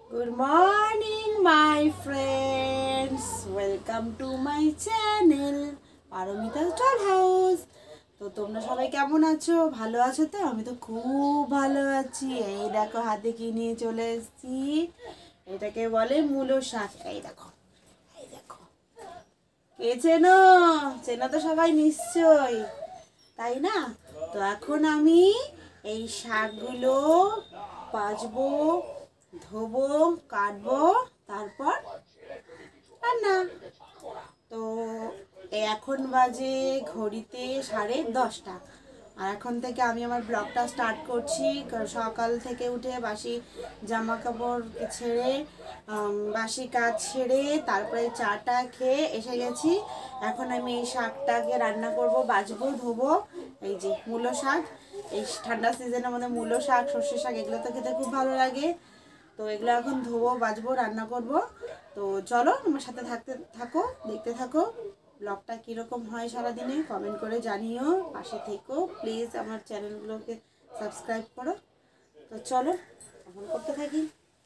Good morning my friends, welcome to my channel পারমিতা's doll house। তো তোমরা সবাই কেমন আছো? ভালো আছো তো? আমি তো খুব ভালো আছি। এই দেখো হাতে কি নিয়ে চলে এসেছি, এটাকে বলে মূলো শাক। এই দেখো, এই দেখো, কে চেনো? চেনো তো সবাই নিশ্চয়ই, তাই না? তো এখন আমি এই শাকগুলো বাছবো, ধোবো, কাটবো, তারপর রান্না। তো এখন বাজে ঘড়িতে 10:30, আর এখন থেকে আমি আমার ব্লগটা স্টার্ট করছি। সকাল থেকে উঠে বাসি জামা কাপড় ছেড়ে, বাসি কাজ ছেড়ে, তারপরে চাটা খেয়ে এসে গেছি। এখন আমি এই শাকটাকে রান্না করব, বাছবো, ধোবো। এই যে মূলো শাক, এই ঠান্ডা সিজনের মধ্যে মূলো শাক, সর্ষে শাক, এগুলো তো খেতে খুব ভালো লাগে। তো এগুলো এখন ধোবো, বাছবো, রান্না করব। তো চলো আমার সাথে থাকো, দেখতে থাকো। ব্লগটা কীরকম হয় সারাদিনে কমেন্ট করে জানিও, পাশে থেকো প্লিজ, আমার চ্যানেলগুলোকে সাবস্ক্রাইব করো। তো চলো এখন করতে থাকি।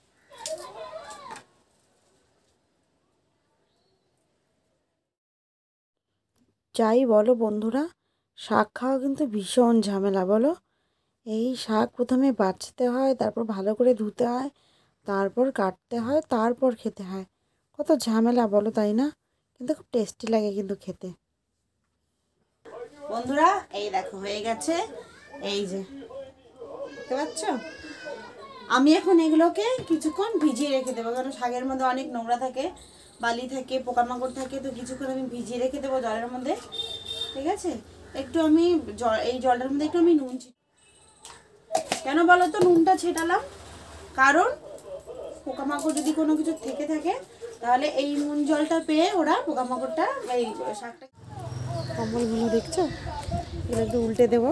যাই বলো বন্ধুরা, শাক খাওয়া কিন্তু ভীষণ ঝামেলা বলো। এই শাক প্রথমে বাছতে হয়, তারপর ভালো করে ধুতে হয়, তারপর কাটতে হয়, তারপর খেতে হয়। কত ঝামেলা বলো, তাই না? কিন্তু খুব টেস্টি লাগে কিন্তু খেতে। বন্ধুরা এই দেখো হয়ে গেছে, এই যে দেখতে পাচ্ছ। আমি এখন এগুলোকে কিছুক্ষণ ভিজিয়ে রেখে দেবো, কারণ শাকের মধ্যে অনেক নোংরা থাকে, বালি থাকে, পোকামাকড় থাকে। তো কিছুক্ষণ আমি ভিজিয়ে রেখে দেবো জলের মধ্যে, ঠিক আছে? একটু আমি এই জলটার মধ্যে একটু আমি নুন কেন বলো তো নুনটা ছেটালাম, কারণ পোকামাকড় যদি কোনো কিছু থেকে থাকে তাহলে এই নুন জলটা পেয়ে ওরা পোকামাকড়টা এই শাকটা। কম্বলগুলো দেখছো, এগুলো একটু উল্টে দেবো।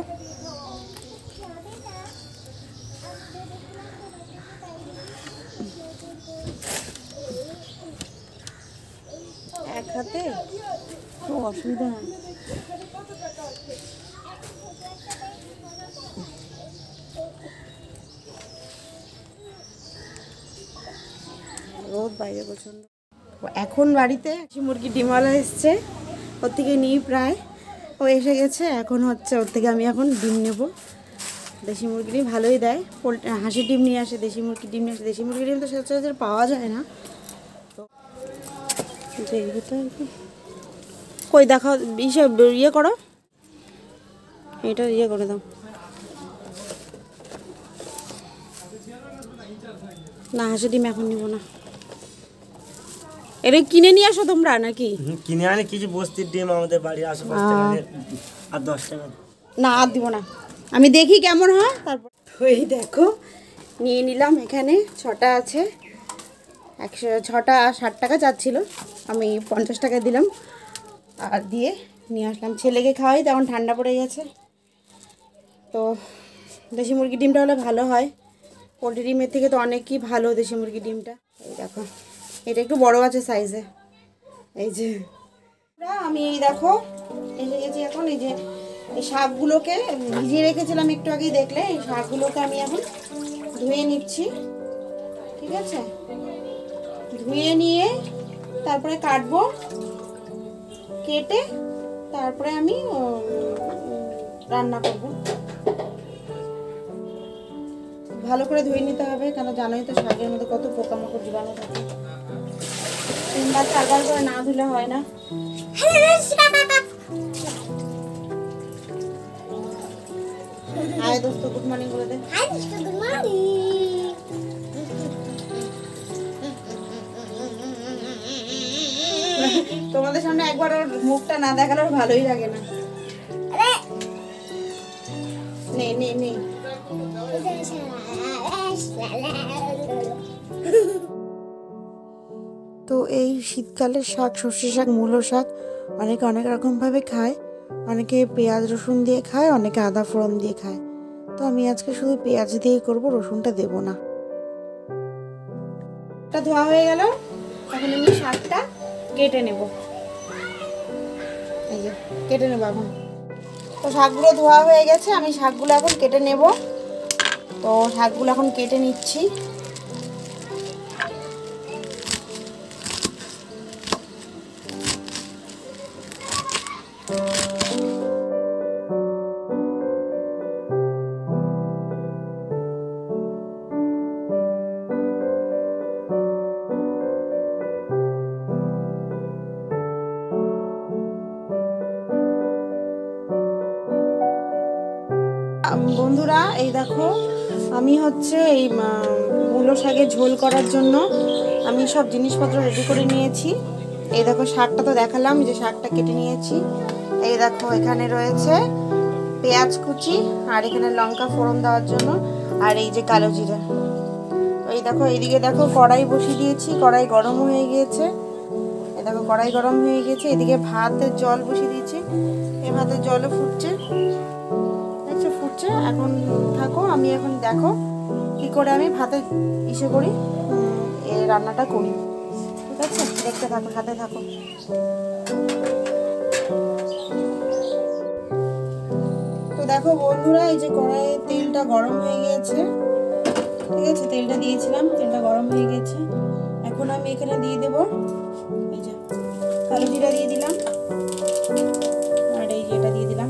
এক হাতে খুব অসুবিধা হয়। রোদ বাইরে প্রচন্ড। এখন বাড়িতে মুরগি ডিমওয়ালা এসছে, ওর থেকে নিই প্রায়, ও এসে গেছে। এখন হচ্ছে ওর থেকে আমি এখন ডিম নেব। দেশি মুরগি ডিম ভালোই দেয়, হাঁসির ডিম নিয়ে আসে, দেশি মুরগির ডিম নিয়ে আসে। দেশি মুরগির ডিম তো সচরাচর পাওয়া যায় না, তো দেখবো তো আর কি। কই দেখো, ইয়ে করো, এটা ইয়ে করে দাও না, হাঁসের ডিম এখন নিব না। এটা কিনে নিয়ে আসো তোমরা নাকি? কিনে আনে কিছু বস্তির ডিম আমাদের বাড়ির আশেপাশে আর 10 টাকা না, আর দিব না, আমি দেখি কেমন হয় তারপর। ওই দেখো নিয়ে নিলাম, এখানে 6টা আছে, 6টা 60 টাকা চাচ্ছিল, আমি 50 টাকা দিলাম আর দিয়ে নিয়ে আসলাম। ছেলেকে খাওয়াই, তখন ঠান্ডা পড়ে গেছে। তো দেশি মুরগির ডিমটা হলে ভালো হয়, পোলট্রি ডিমের থেকে তো অনেকই ভালো দেশি মুরগির ডিমটা। এই দেখো এটা একটু বড় আছে সাইজে। এই যে আমি এই দেখো এসে গেছি এখন। এই যে এই শাকগুলোকে ভিজিয়ে রেখেছিলাম একটু আগেই, দেখলে এই শাকগুলোকে আমি এখন ধুয়ে নিচ্ছি, ঠিক আছে? ধুয়ে নিয়ে তারপরে কাটবো, কেটে তারপরে আমি রান্না করব। ভালো করে ধুয়ে নিতে হবে, কেন জানোই তো শাকের মধ্যে কত পোকামাকড় জীবাণু থাকে। 3বার 4বার করে না ধুলে হয় না। হাই দোস্ত, গুড মর্নিং বলে দে। হাই দোস্ত, গুড মর্নিং। তোমাদের সামনে একবার ওর মুখটা না দেখালে ওর ভালোই লাগে না। নে নে নে। তো এই শীতকালের শাক, সর্ষে শাক, মূলো শাক অনেকে অনেক রকমভাবে খায়। অনেকে পেঁয়াজ রসুন দিয়ে খায়, অনেকে আদা ফোড়ন দিয়ে খায়। তো আমি আজকে শুধু পেঁয়াজ দিয়েই করব, রসুনটা দেব না। এটা ধোয়া হয়ে গেল, এখন আমি শাকটা কেটে নেব। এই যে কেটে নেব এখন। তো শাকগুলো ধোয়া হয়ে গেছে, আমি শাকগুলো এখন কেটে নেব। তো শাকগুলো এখন কেটে নিচ্ছি। বন্ধুরা এই দেখো আমি হচ্ছে এই মূলো শাকের ঝোল করার জন্য আমি সব জিনিসপত্র রেডি করে নিয়েছি। এই দেখো শাকটা তো দেখালাম, যে শাকটা কেটে নিয়েছি। এই দেখো এখানে রয়েছে পেঁয়াজ কুচি, আর এখানে লঙ্কা ফোড়ন দেওয়ার জন্য, আর এই যে কালো জিরা। এই দেখো এইদিকে দেখো কড়াই বসিয়ে দিয়েছি, কড়াই গরম হয়ে গিয়েছে। এই দেখো কড়াই গরম হয়ে গেছে। এদিকে ভাতের জল বসিয়ে দিয়েছি, এই ভাতের জলও ফুটছে, দেখছো ফুটছে। এখন থাকো, আমি এখন দেখো কি করে আমি ভাতে ইসে করি, এই রান্নাটা করি, ঠিক আছে? দেখতে থাকো, সাথে থাকো। তো দেখো বন্ধুরা, এই যে কড়াইয়ে তেলটা গরম হয়ে গিয়েছে, ঠিক আছে? তেলটা দিয়েছিলাম, তেলটা গরম হয়ে গেছে। এখন আমি এখানে দিয়ে দেবো এই যে কালো জিরা দিয়ে দিলাম, আর এই যেটা দিয়ে দিলাম।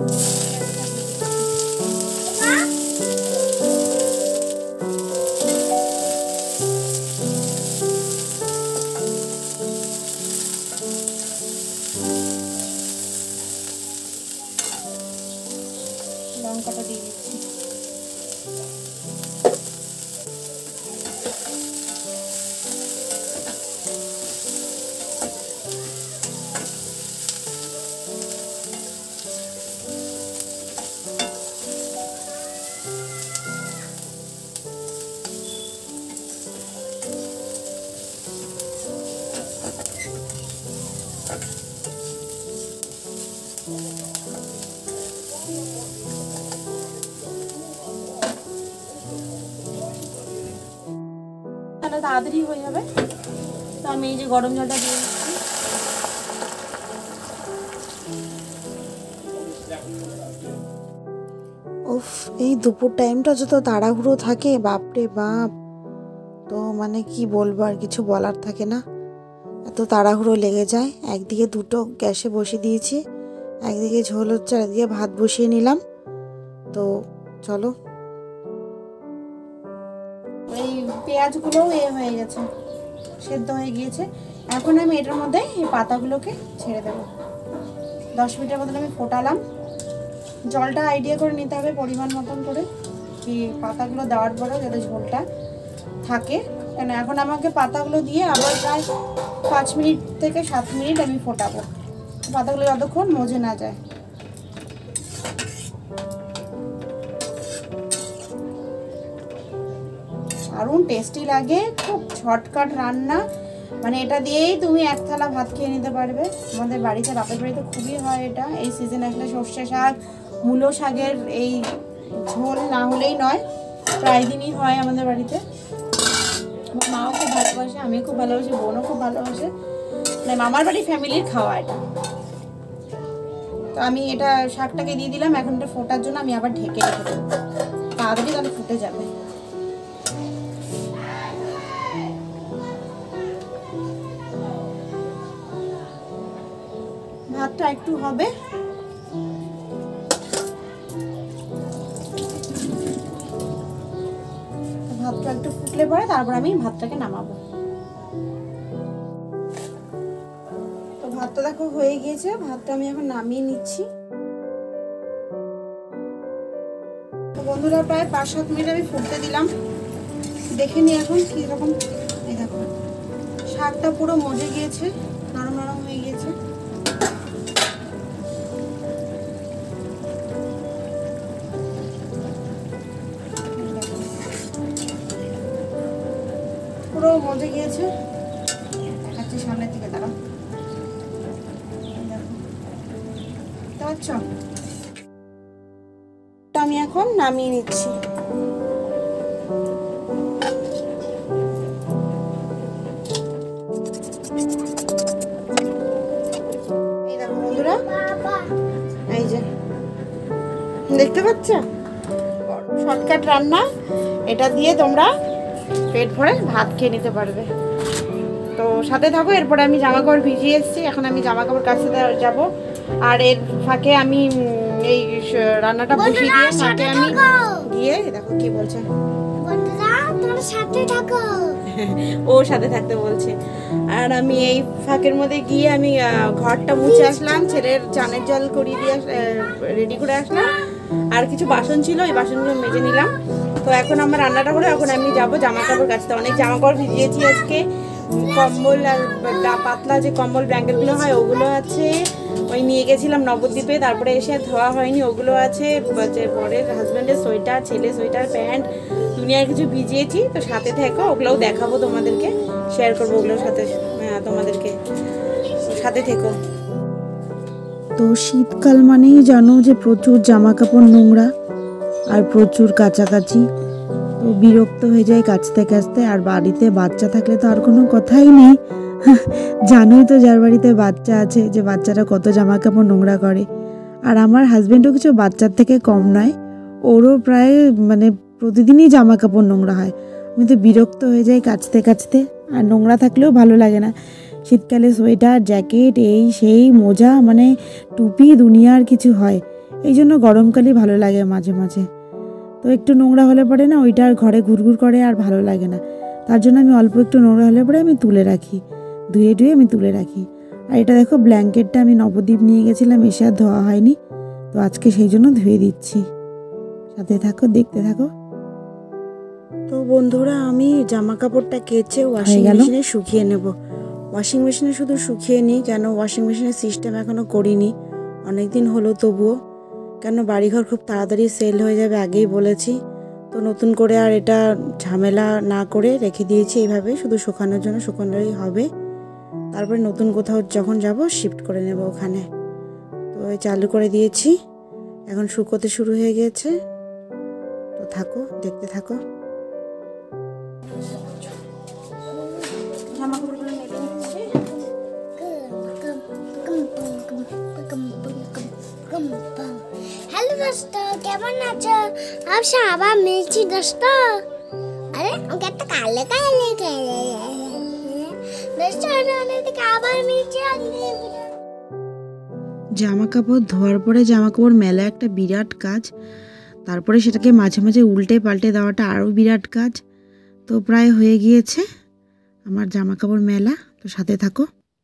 লঙ্কাটা দিয়ে দিচ্ছি। তাড়াতাড়ি হয়ে যাবে। তো আমি এই যে গরম জলটা দিয়ে দিচ্ছি। উফ, এই দুপুর টাইমটা যত তাড়াহুড়ো থাকে, বাপরে বাপ। তো মানে কি বলবো, আর কিছু বলার থাকে না, এত তাড়াহুড়ো লেগে যায়। একদিকে দুটো গ্যাসে বসিয়ে দিয়েছি, একদিকে ঝোল হচ্ছে, একদিকে ভাত বসিয়ে নিলাম। তো চলো, এই পেঁয়াজগুলোও হয়ে গেছে, সেদ্ধ হয়ে গিয়েছে। এখন আমি এটার মধ্যে এই পাতাগুলোকে ছেড়ে দেবো। 10 মিনিটের মতন আমি ফোটালাম। জলটা আইডিয়া করে নিতে হবে পরিমাণ মতন করে, কি পাতাগুলো দেওয়ার পরেও যাতে ঝোলটা থাকে। কেন এখন আমাকে পাতাগুলো দিয়ে আবার প্রায় 5 মিনিট থেকে 7 মিনিট আমি ফোটাবো, পাতাগুলো যতক্ষণ মজে না যায়। দারুণ টেস্টি লাগে, খুব শর্টকাট রান্না। মানে এটা দিয়েই তুমি এক থালা ভাত খেয়ে নিতে পারবে। আমাদের বাড়িতে, বাপের বাড়িতে খুবই হয় এটা। এই সিজন আসলে সর্ষে শাক, মূলো শাকের এই ঝোল না হলেই নয়, প্রায় দিনই হয় আমাদের বাড়িতে। আমার মাও খুব ভালোবাসে, আমিও খুব ভালোবাসি, বোনও খুব ভালোবাসে। মানে মামার বাড়ি ফ্যামিলির খাওয়া এটা। তো আমি এটা শাকটাকে দিয়ে দিলাম। এখন এটা ফোটার জন্য আমি আবার ঢেকে রেখে দেবো, তাড়াতাড়ি তাহলে ফুটে যাবে। ভাতটা একটু হবে, ভাতটা একটু ফুটলে পরে তারপর আমি ভাতটাকে নামাবো। তো ভাতটা দেখো হয়ে গিয়েছে, ভাতটা আমি এখন নামিয়ে নিচ্ছি। তো বন্ধুরা, প্রায় 5-7 মিনিট আমি ফুটতে দিলাম। দেখে নি এখন কিরকম। এই দেখো শাকটা পুরো মজে গিয়েছে, নরম নরম হয়ে গিয়েছে। পুরো মজে গিয়েছে, দেখাচ্ছি সামনের দিকে, দাঁড়াও। দেখতে পাচ্ছ? আমি এখন নামিয়ে নিচ্ছি। এই দেখো বন্ধুরা, এই যে দেখতে পাচ্ছ, শর্টকাট রান্না। এটা দিয়ে তোমরা পেট ভরে ভাত খেয়ে নিতে পারবে। তো সাথে থাকো। এরপরে আমি জামা কাপড় ভিজিয়ে এসেছি, এখন আমি জামা কাপড় কাচতে যাব। আর এর ফাঁকে আমি এই রান্নাটা বসিয়ে দিয়ে ফাঁকে আমি গিয়ে, দেখো কি বলছে, ও সাথে থাকতে বলছে। আর আমি এই ফাঁকের মধ্যে গিয়ে আমি ঘরটা মুছে আসলাম, ছেলের চানের জল করিয়ে দিয়ে রেডি করে আসলাম। আর কিছু বাসন ছিল, ওই বাসনগুলো মেজে নিলাম। তো এখন আমার রান্নাটা করে এখন আমি যাবো জামা কাপড় কাচতে। অনেক জামা কাপড় ভিজিয়েছি আজকে, কম্বল আর পাতলা যে কম্বল ব্ল্যাঙ্কেটগুলো হয় ওগুলো আছে, ওই নিয়ে গেছিলাম নবদ্বীপে, তারপরে এসে ধোয়া হয়নি ওগুলো আছে, বরের হাজব্যান্ডের সোয়েটার, ছেলে সোয়েটার, প্যান্ট, দুনিয়ার কিছু ভিজিয়েছি। তো সাথে থেকো, ওগুলোও দেখাবো তোমাদেরকে, শেয়ার করবো ওগুলোর সাথে তোমাদেরকে, সাথে থেকো। তো শীতকাল মানেই জানো যে প্রচুর জামা কাপড় নোংরা আর প্রচুর কাচাকাচি, তো বিরক্ত হয়ে যায় কাচতে কাচতে। আর বাড়িতে বাচ্চা থাকলে তো আর কোনো কথাই নেই, জানোই তো যার বাড়িতে বাচ্চা আছে যে বাচ্চারা কত জামা কাপড় নোংরা করে। আর আমার হাজব্যান্ডও কিছু বাচ্চার থেকে কম নয়, ওরও প্রায় মানে প্রতিদিনই জামা কাপড় নোংরা হয়। আমি তো বিরক্ত হয়ে যাই কাচতে কাচতে, আর নোংরা থাকলেও ভালো লাগে না। শীতকালে সোয়েটার, জ্যাকেট, এই সেই মোজা, মানে টুপি, দুনিয়ার কিছু হয়। এই জন্য গরমকালই ভালো লাগে মাঝে মাঝে। তো একটু নোংরা হলে পরে না ওইটা আর ঘরে ঘুরঘুর করে, আর ভালো লাগে না। তার জন্য আমি অল্প একটু নোংরা হলে পরে আমি তুলে রাখি, ধুয়ে আমি তুলে রাখি। আর এটা দেখো ব্ল্যাঙ্কেটটা আমি নবদ্বীপ নিয়ে গেছিলাম, এসে আর ধোয়া হয়নি, তো আজকে সেই জন্য ধুয়ে দিচ্ছি। সাথে থাকো, দেখতে থাকো। তো বন্ধুরা, আমি জামা কাপড়টা কেচে ওয়াশিং মেশিনে শুকিয়ে নেব। ওয়াশিং মেশিনে শুধু শুকিয়ে নিই, কেন ওয়াশিং মেশিনের সিস্টেম এখনও করিনি, অনেক দিন হলো তবুও। কেন বাড়িঘর খুব তাড়াতাড়ি সেল হয়ে যাবে, আগেই বলেছি। তো নতুন করে আর এটা ঝামেলা না করে রেখে দিয়েছি এইভাবে, শুধু শুকানোর জন্য, শুকানোই হবে। তারপরে নতুন কোথাও যখন যাব শিফট করে নেব ওখানে। তো এই চালু করে দিয়েছি, এখন শুকোতে শুরু হয়ে গিয়েছে। তো থাকো, দেখতে থাকো। জামা কাপড়গুলো মেলে নিচ্ছি। हेलो दोस्तों, কেমন আছো? আচ্ছা, আবার মিলছি দোস্ত। আরে ওকে একটা কালে কালে খেলে দোস্ত, অনেক আবার মিলছি। জামা কাপড় ধোয়ার পরে জামা কাপড় মেলা একটা বিরাট কাজ, তারপরে সেটাকে মাঝে মাঝে উল্টে পাল্টে দেওয়াটা আরও বিরাট কাজ। তো প্রায় হয়ে গিয়েছে আমার জামা কাপড় মেলা, তো সাথে থাকো।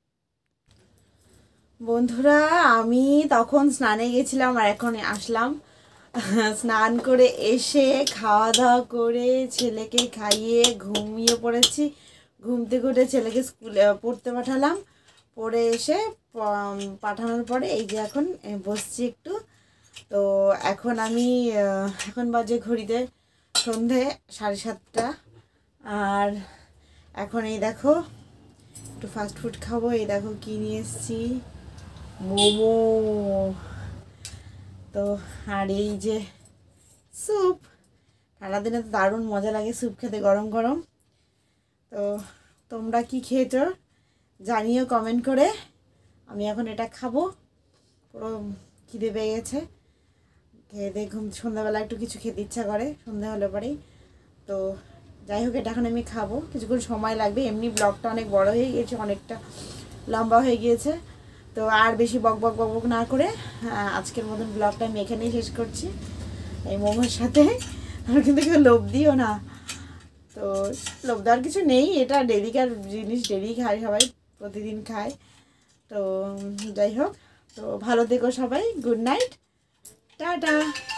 বন্ধুরা, আমি তখন স্নানে গেছিলাম আর এখন আসলাম। স্নান করে এসে খাওয়া দাওয়া করে ছেলেকে খাইয়ে ঘুমিয়ে পড়েছি। ঘুম থেকে উঠে ছেলেকে স্কুলে পড়তে পাঠালাম, পড়ে এসে পাঠানোর পরে এই যে এখন বসছি একটু। তো এখন আমি এখন বাজে ঘড়িতে সন্ধে 7:30, আর এখন এই দেখো একটু ফাস্ট ফুড খাবো। এই দেখো কী নিয়ে এসেছি, মোমো। তো আর এই যে স্যুপ, ঠান্ডা দিনে তো দারুণ মজা লাগে স্যুপ খেতে, গরম গরম। তো তোমরা কি খেয়েছো জানিও কমেন্ট করে। আমি এখন এটা খাবো, পুরো খিদে পেয়ে গেছে। খেয়ে দিয়ে সন্ধ্যাবেলা একটু কিছু খেতে ইচ্ছা করে সন্ধ্যা হলে পরেই। তো যাই হোক, এটা এখন আমি খাবো, কিছুক্ষণ সময় লাগবে। এমনি ব্লগটা অনেক বড় হয়ে গিয়েছে, অনেকটা লম্বা হয়ে গিয়েছে। তো আর বেশি বক বক বক বক না করে আজকের মতন ব্লগটা আমি এখানেই শেষ করছি এই মোমোর সাথে। আর কিন্তু কেউ লোভ দিও না, তো লোভ দেওয়ার কিছু নেই, এটা ডেলিকার জিনিস, ডেলি খায় সবাই, প্রতিদিন খায়। তো যাই হোক, তো ভালো থেকো সবাই, গুড নাইট, টাটা।